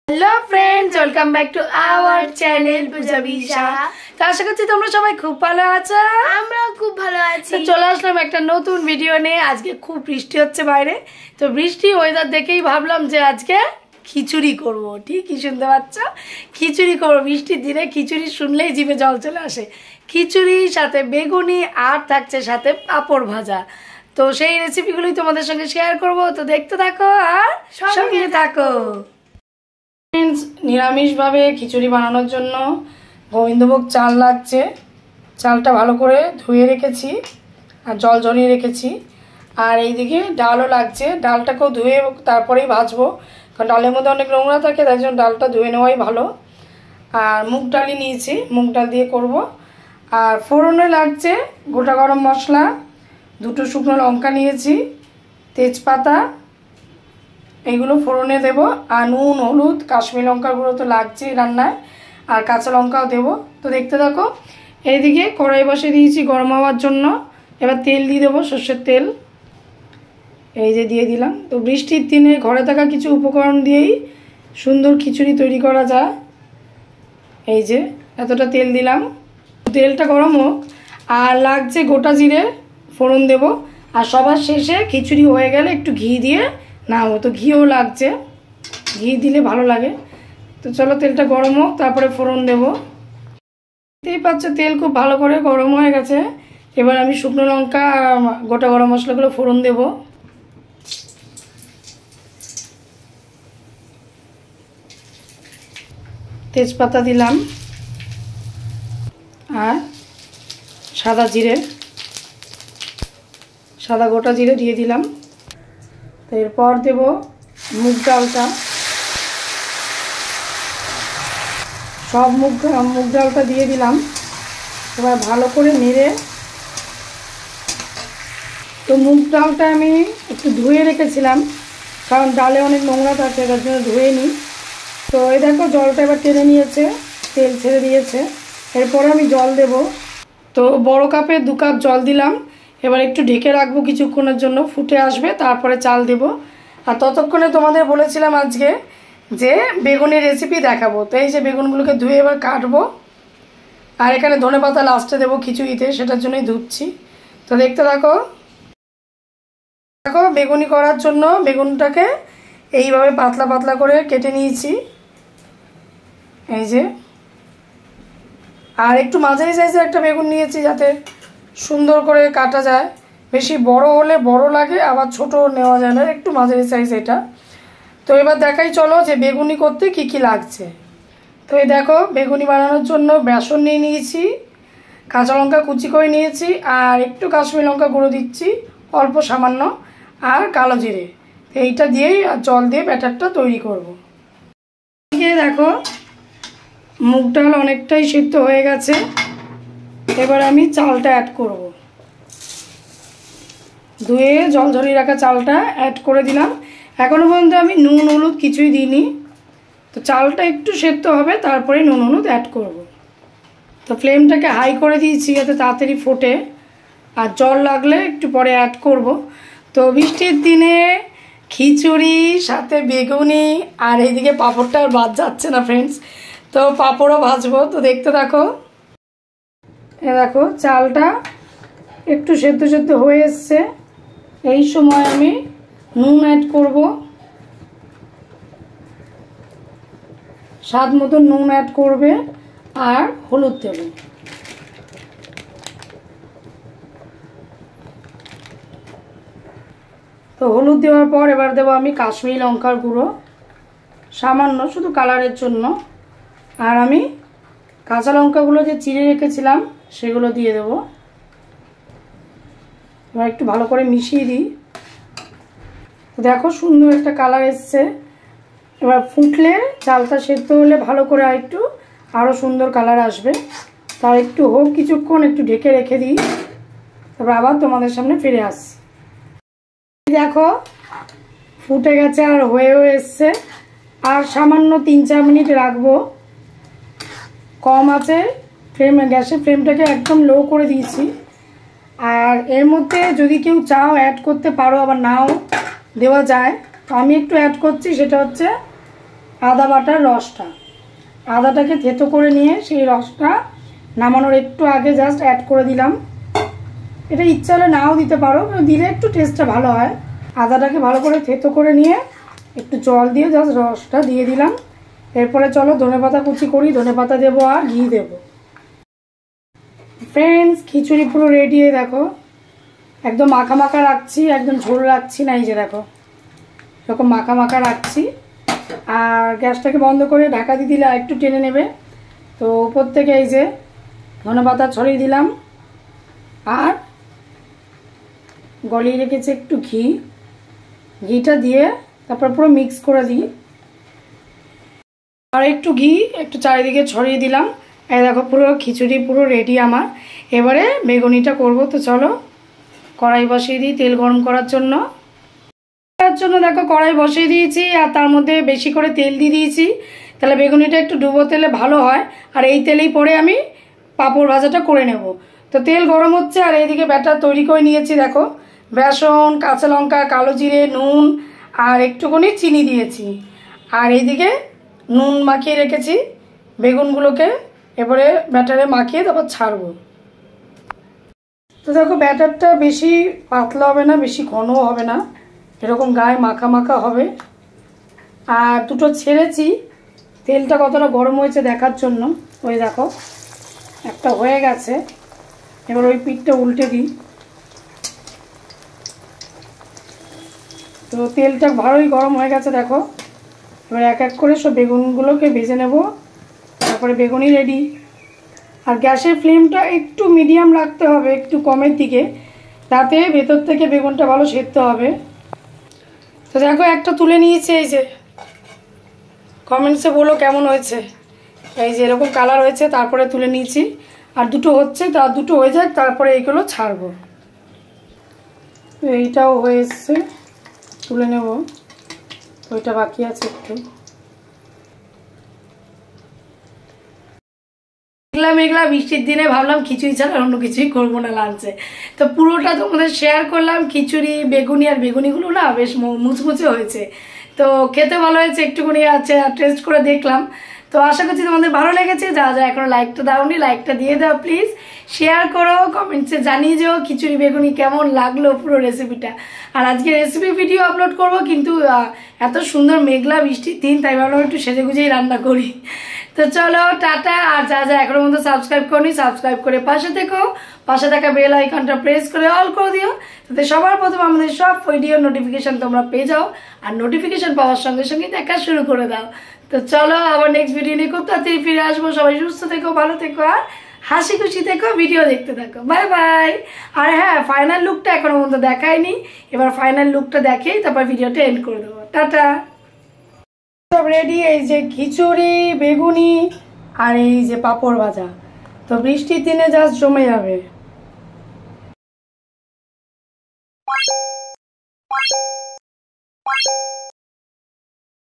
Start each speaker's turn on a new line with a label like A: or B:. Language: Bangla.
A: Hello friends, welcome back to our channel Pujabisha. তো আশা করছি তোমরা সবাই খুব ভালো আছো।
B: আমরাও খুব ভালো আছি।
A: তো চলে আসলাম একটা নতুন ভিডিও নিয়ে। আজকে খুব বৃষ্টি হচ্ছে বাইরে, তো বৃষ্টি ওয়েদার দেখেই ভাবলাম যে আজকে খিচুড়ি করব। ঠিকই শুনতে পাচ্ছ, খিচুড়ি করব। বৃষ্টির দিনে খিচুড়ি শুনলেই জিভে জল চলে আসে। খিচুড়ি সাথে বেগুনি আর থাকছে সাথে পাঁপড় ভাজা। তো সেই রেসিপিগুলোই তোমাদের সঙ্গে শেয়ার করব। তো দেখতে থাকো আর সঙ্গে থাকো। নিরামিষভাবে খিচুড়ি বানানোর জন্য গোবিন্দভোগ চাল লাগছে। চালটা ভালো করে ধুয়ে রেখেছি আর জল ঝরিয়ে রেখেছি। আর এইদিকে ডালও লাগছে, ডালটাকেও ধুয়ে তারপরেই ভাজবো, কারণ ডালের মধ্যে অনেক নোংরা থাকে, তাই জন্য ডালটা ধুয়ে নেওয়াই ভালো। আর মুগ ডালই নিয়েছি, মুগ ডাল দিয়ে করব। আর ফোড়নে লাগছে গোটা গরম মশলা, দুটো শুকনো লঙ্কা নিয়েছি, তেজপাতা, এইগুলো ফোড়নে দেব। আর নুন, হলুদ, কাশ্মীর লঙ্কার গুঁড়ো তো লাগছেই রান্নায়, আর কাঁচা লঙ্কাও দেবো। তো দেখতে থাকো। এইদিকে কড়াই বসে দিয়েছি গরম হওয়ার জন্য। এবার তেল দিয়ে দেবো, সর্ষের তেল। এই যে দিয়ে দিলাম। তো বৃষ্টির দিনে ঘরে থাকা কিছু উপকরণ দিয়েই সুন্দর খিচুড়ি তৈরি করা যায়। এই যে এতটা তেল দিলাম। তেলটা গরম হোক। আর লাগছে গোটা জিরে, ফোড়ন দেব। আর সবার শেষে খিচুড়ি হয়ে গেলে একটু ঘি দিয়ে নাও। তো ঘিও লাগছে, ঘি দিলে ভালো লাগে। তো চলো তেলটা গরম হোক, তারপরে ফোড়ন দেব। দেখতেই পাচ্ছ তেল খুব ভালো করে গরম হয়ে গেছে। এবার আমি শুকনো লঙ্কা আর গোটা গরম মশলাগুলো ফোড়ন দেব। তেজপাতা দিলাম আর সাদা গোটা জিরে দিয়ে দিলাম। তো এরপর দেব মুগ ডালটা। সব মুগ ডালটা দিয়ে দিলাম। এবার ভালো করে নেড়ে, তো মুগ ডালটা আমি একটু ধুয়ে রেখেছিলাম, কারণ ডালে অনেক নোংরা থাকে, তার জন্য ধুয়ে নিই। তো এই দেখো জলটা এবার টেনে নিয়েছে, তেল ছেড়ে দিয়েছে। এরপরে আমি জল দেব। তো বড় কাপে 2 কাপ জল দিলাম। এবার একটু ঢেকে রাখবো কিছুক্ষণের জন্য, ফুটে আসবে, তারপরে চাল দেব। আর ততক্ষণে তোমাদের বলেছিলাম আজকে যে বেগুনের রেসিপি দেখাবো। তো এই যে বেগুনগুলোকে ধুয়ে এবার কাটবো। আর এখানে ধনেপাতা লাস্টে দেবো খিচুড়িতে, সেটার জন্যই ধুচ্ছি। তো দেখতে থাকো। দেখো বেগুনি করার জন্য বেগুনটাকে এইভাবে পাতলা পাতলা করে কেটে নিয়েছি। এই যে, আর একটু মাঝারি সাইজের একটা বেগুন নিয়েছি, যাতে সুন্দর করে কাটা যায়। বেশি বড় হলে বড় লাগে, আবার ছোট নেওয়া যায় না, একটু মাঝারি সাইজ এটা। তো এবার দেখাই চলো যে বেগুনি করতে কি কি লাগছে। তো এই দেখো বেগুনি বানানোর জন্য বেসন নিয়ে নিয়েছি, কাঁচা লঙ্কা কুচি করে নিয়েছি, আর একটু কাশ্মীর লঙ্কা গুঁড়ো দিচ্ছি অল্প সামান্য, আর কালো জিরে। এইটা দিয়েই আর জল দিয়ে ব্যাটারটা তৈরি করব। দেখো মুগ ডাল অনেকটাই সিদ্ধ হয়ে গেছে। এবার আমি চালটা অ্যাড করব। ধুয়ে জল ঝরিয়ে রাখা চালটা অ্যাড করে দিলাম। এখনও পর্যন্ত আমি নুন হলুদ কিছুই দিইনি। তো চালটা একটু সেদ্ধ হবে, তারপরে নুন হলুদ অ্যাড করব। তো ফ্লেমটাকে হাই করে দিয়েছি যাতে তাড়াতাড়ি ফোটে, আর জল লাগলে একটু পরে অ্যাড করব। তো বৃষ্টির দিনে খিচুড়ি সাথে বেগুনি, আর এইদিকে পাঁপড়টা আর বাদ যাচ্ছে না ফ্রেন্ডস। তো পাঁপড়ও ভাজবো। তো দেখতে থাকো। এ দেখো চালটা একটু সেদ্ধ সেদ্ধ হয়ে এসছে। এই সময় আমি নুন অ্যাড করব, স্বাদ মতো নুন অ্যাড করবে, আর হলুদ দেব। তো হলুদ দেওয়ার পর এবার দেবো আমি কাশ্মীরি লঙ্কার গুঁড়ো সামান্য, শুধু কালারের জন্য। আর আমি কাঁচা লঙ্কাগুলো যে চিড়ে রেখেছিলাম সেগুলো দিয়ে দেব। এবার একটু ভালো করে মিশিয়ে দিই। দেখো সুন্দর একটা কালার এসছে। এবার ফুটলে, চালটা সেদ্ধ হলে ভালো করে আরও সুন্দর কালার আসবে। তার একটু হোক কিছুক্ষণ, একটু ঢেকে রেখে দিই, তারপর আবার তোমাদের সামনে ফিরে আসছি। দেখো ফুটে গেছে আর হয়েও এসছে। আর সামান্য 3-4 মিনিট রাখবো কম আছে গ্যাসের ফ্লেমটাকে একদম লো করে দিয়েছি। আর এর মধ্যে যদি কেউ চাও অ্যাড করতে পারো, আবার নাও দেওয়া যায়। তো আমি একটু অ্যাড করছি, সেটা হচ্ছে আদা বাটার রসটা, আদাটাকে থেতো করে নিয়ে সেই রসটা নামানোর একটু আগে জাস্ট অ্যাড করে দিলাম। এটা ইচ্ছা হলে নাও দিতে পারো, দিলে একটু টেস্টটা ভালো হয়। আদাটাকে ভালো করে থেতো করে নিয়ে একটু জল দিয়ে জাস্ট রসটা দিয়ে দিলাম। এরপরে চলো ধনেপাতা কুচি করি, ধনেপাতা দেবো আর ঘি দেবো। ফ্রেন্ডস, খিচুড়ি পুরো রেডি। দেখো একদম মাখা মাখা রাখছি, একদম ঝোল রাখছি না, এই যে দেখো এরকম মাখা মাখা রাখছি। আর গ্যাসটাকে বন্ধ করে ঢাকা দিয়ে দিলে একটু টেনে নেবে। তো উপর থেকে এই যে ধনেপাতা ছড়িয়ে দিলাম আর গলিয়ে রেখেছি একটু ঘিটা দিয়ে তারপর পুরো মিক্স করে দিই। আর একটু ঘি একটু চারিদিকে ছড়িয়ে দিলাম। এই দেখো পুরো খিচুড়ি পুরো রেডি আমার। এবারে বেগুনিটা করব। তো চলো কড়াই বসিয়ে দিই তেল গরম করার জন্য। দেখো কড়াই বসিয়ে দিয়েছি আর তার মধ্যে বেশি করে তেল দিয়ে দিয়েছি, তাহলে বেগুনিটা একটু ডুবো তেলে ভালো হয়। আর এই তেলেই পরে আমি পাঁপড় ভাজাটা করে নেব। তো তেল গরম হচ্ছে আর এইদিকে ব্যাটার তৈরি করে নিয়েছি। দেখো বেসন, কাঁচা লঙ্কা, কালো জিরে, নুন আর একটুখানি চিনি দিয়েছি। আর এইদিকে নুন মাখিয়ে রেখেছি বেগুনগুলোকে, এবারে ব্যাটারে মাখিয়ে তারপর ছাড়বো। তো দেখো ব্যাটারটা বেশি পাতলা হবে না, বেশি ঘনও হবে না, এরকম গায়ে মাখা মাখা হবে। আর দুটো ছেড়েছি, তেলটা কতটা গরম হয়েছে দেখার জন্য। ওই দেখো একটা হয়ে গেছে। এবার ওই পিঠটা উল্টে দিই। তো তেলটা ভালোই গরম হয়ে গেছে দেখো। এবার এক এক করে সব বেগুনগুলোকে ভেজে নেব, তারপরে বেগুনি রেডি। আর গ্যাসের ফ্লেমটা একটু মিডিয়াম রাখতে হবে, একটু কমের দিকে, তাতে ভেতর থেকে বেগুনটা ভালো সেদ্ধ হবে। তো দেখো একটা তুলে নিয়েছি, এই যে কমেন্টসে বলো কেমন হয়েছে। এই যে এরকম কালার হয়েছে, তারপরে তুলে নিয়েছি। আর দুটো হচ্ছে, তার দুটো হয়ে যাক তারপরে এইগুলো ছাড়বো। এইটাও হয়ে এসছে, তুলে নেব। ওইটা বাকি আছে একটু। মেঘলা বৃষ্টির দিনে ভাবলাম খিচুড়ি ছাড়া অন্য কিছুই করবো না লাঞ্চে। তো পুরোটা তোমাদের শেয়ার করলাম। খিচুড়ি, বেগুনি, আর বেগুনিগুলো না বেশ মুচমুচে হয়েছে, তো খেতে ভালো হয়েছে। একটুখানি আছে টেস্ট করে দেখলাম। তো আশা করছি তোমাদের ভালো লেগেছে। যা যা এখনো লাইকটা দাওনি লাইকটা দিয়ে দাও প্লিজ, শেয়ার করো, কমেন্টসে জানিয়ে যাও খিচুড়ি বেগুনি কেমন লাগলো পুরো রেসিপিটা। আর আজকে রেসিপি ভিডিও আপলোড করব, কিন্তু এত সুন্দর মেঘলা বৃষ্টির দিন, তাই ভাবলাম একটু সেজে গুজেই রান্না করি। তো চলো টাটা। আর যা যা এখনো মধ্যে সাবস্ক্রাইব করনি সাবস্ক্রাইব করে পাশে থেকো, পাশে থাকা বেল আইকনটা প্রেস করে অল করে দিও, তাতে সবার প্রথমে আমাদের সব ভিডিও নোটিফিকেশন তোমরা পেয়ে যাও। আর নোটিফিকেশন পাওয়ার সঙ্গে সঙ্গে দেখা শুরু করে দাও। তো চলো আবার নেক্সট ভিডিও নিয়ে খুব তাড়াতাড়ি ফিরে আসবো। সবাই সুস্থ থেকো, ভালো থেকো আর হাসি খুশি থেকো, ভিডিও দেখতে থাকো। Bye bye. আর হ্যাঁ, ফাইনাল লুকটা এখনো মধ্যে দেখায়নি, এবার ফাইনাল লুকটা দেখেই তারপর ভিডিওটা এন্ড করে দেবো। টাটা। সব রেডি, এই যে খিচুড়ি, বেগুনি আর এই যে পাঁপড় ভাজা। তো বৃষ্টির দিনে জাস্ট জমে যাবে।